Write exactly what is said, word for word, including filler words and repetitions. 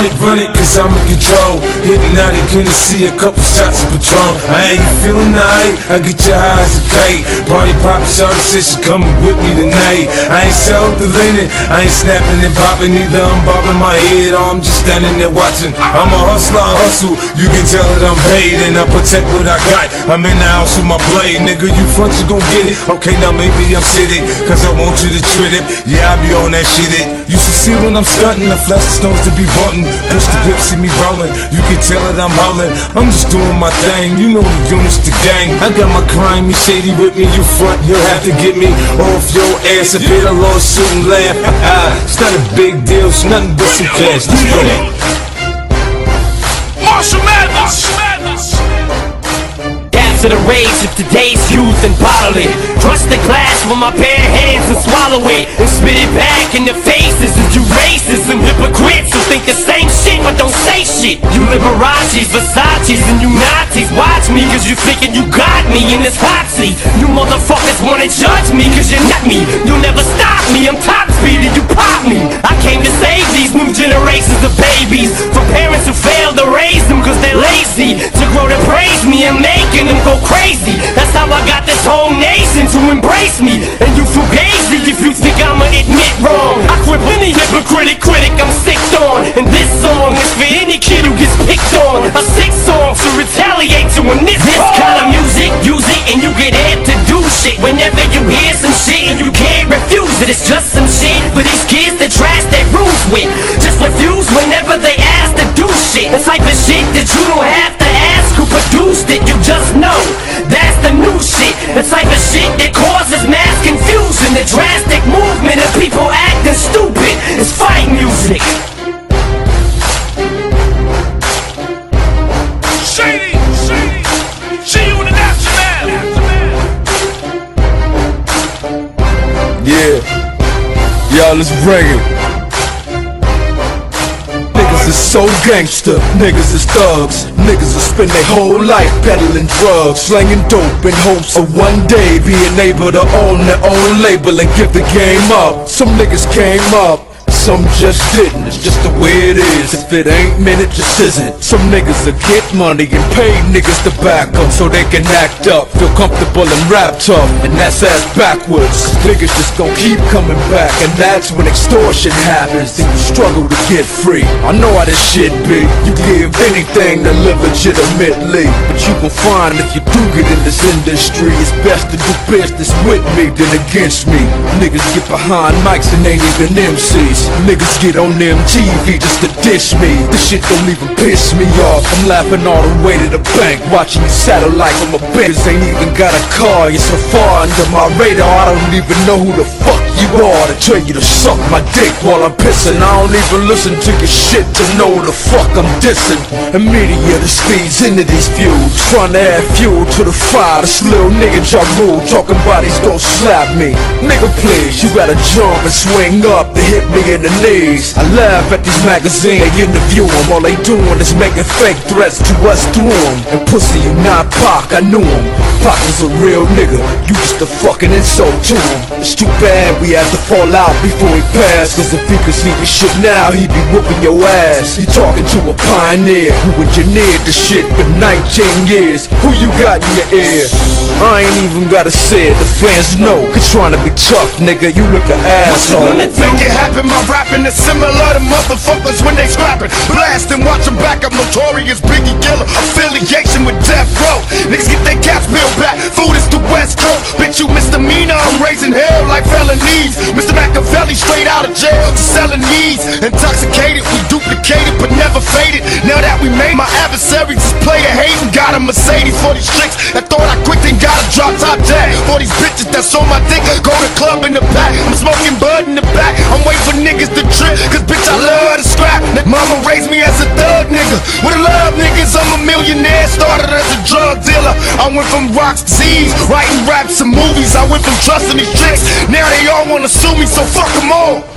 run it, run it, cause I'm in control. Hitting out it, gonna see a couple shots of Patron. I ain't feeling alright, I get your eyes a kite. Party pop, shorty said she coming with me tonight. I ain't self-deleting, I ain't snapping and popping either. I'm bobbing my head or I'm just standing there watching. I'm a hustler, I hustle, you can tell that I'm paid. And I protect what I got, I'm in the house with my blade. Nigga, you front, you gon' get it. Okay, now maybe I'm sitting, cause I want you to treat it. Yeah, I be on that shit it. You should see when I'm stunting, the flash of stones to be bunting. Push the grip, see me rolling, you can tell that I'm howling. I'm just doing my thing, you know the units, the gang. I got my crime, me shady with me, you front, you'll have to get me off your ass. If hit a lawsuit and laugh, it's not a big deal, it's nothing but some cash. Let's go. Marshall Mathers! To the rage of today's youth and bottle it. Crush the glass with my bare hands and swallow it, and spit it back in the faces of you racists and hypocrites who think the same shit but don't say shit. You Liberace's, Versace's, and you Nazis. Watch me cause you thinking you got me in this hot seat. You motherfuckers wanna judge me cause you're not me. You'll never stop me, I'm top speed and you pop me. I came to save these new generations of babies from parents who failed to raise them cause they're lazy, to grow to praise me and making them go crazy. That's how I got this whole nation to embrace me. And you fugazi if you think I'ma admit wrong. I quit any hypocritic critic I'm sicked on. And this song is for any kid who gets picked on. A sick song to retaliate to in this This kind of music, use it and you get amped to do shit. Whenever you hear some shit and you can't refuse it, it's just some shit for these kids that trash their rules with. Just refuse whenever they ask to do shit. The type of shit that you don't have to ask who produced it, you just know. That's the new shit, the type of shit that causes mass confusion. The drastic movement of people acting stupid is fight music. Shady, shady, see you in the national. Yeah, y'all, let's bring it. Niggas is so gangster, niggas is thugs. Niggas will spend their whole life peddling drugs, slanging dope in hopes of one day being able to own their own label and give the game up. Some niggas came up, some just didn't. It's just the way it is. If it ain't meant, it just isn't. Some niggas will get money and pay niggas to back up so they can act up, feel comfortable and rap tough, and that's ass backwards. Niggas just gon' keep coming back, and that's when extortion happens. Then you struggle to get free. I know how this shit be. You give anything to live legitimately, but you gon' find if you do get in this industry, it's best to do business with me than against me. Niggas get behind mics and ain't even M Cs. Niggas get on M T V just to dish me. This shit don't even piss me off. I'm laughing all the way to the bank, watching you satellite from a bench. Ain't even got a car, you're so far under my radar, I don't even know who the fuck you are to tell you to suck my dick while I'm pissing. I don't even listen to your shit to know the fuck I'm dissing. And media that speeds into these feuds, trying to add fuel to the fire. This little nigga Ja Rule talking about he's gon' slap me. Nigga please, you gotta jump and swing up to hit me in the knees. I laugh at these magazines, they interview them. All they doing is making fake threats to us through them. And pussy, you not Pac, I knew him. Pac was a real nigga, you just a fucking insult to him. It's too bad we had to fall out before he passed, cause if he could see the shit now, he'd be whooping your ass. You talking to a pioneer who engineered the shit for nineteen years. Who you got in your ear? I ain't even gotta say it, the fans know. Cause trying to be tough, nigga, you look an asshole. Make it happen, my rapping is similar to motherfuckers when they scrapping. Blast and watch them back up, notorious Biggie Killer. Affiliation with Death Row. Niggas get their caps peeled back, food is the West Coast. Bitch, you misdemeanor, I'm raising hell like felonies. Mister Machiavelli straight out of jail to selling knees. Intoxicated, we duplicated but never faded. Now that we made my adversaries just player hating. Got a Mercedes for these chicks that thought I quit, then got a drop top tag. For these bitches that's on my dick, go to club in the back. I'm smoking bud in the back, I'm waiting for niggas to trip, cause bitch I love to scrap. Mama raised me as a thug nigga, with a love niggas, I'm a millionaire. Started as a drug dealer, I went from rocks to Z's, writing raps and movies. I went from trusting these tricks, now they all wanna sue me, so fuck them all.